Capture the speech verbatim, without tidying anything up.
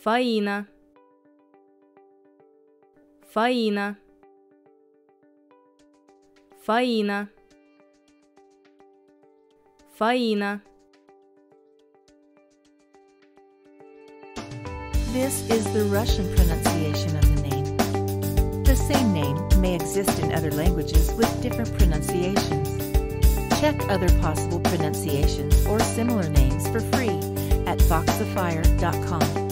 faina, faina, faina, faina. This is the Russian pronunciation of the name. The same name may exist in other languages with different pronunciations. Check other possible pronunciations or similar names for free at voxafire dot com.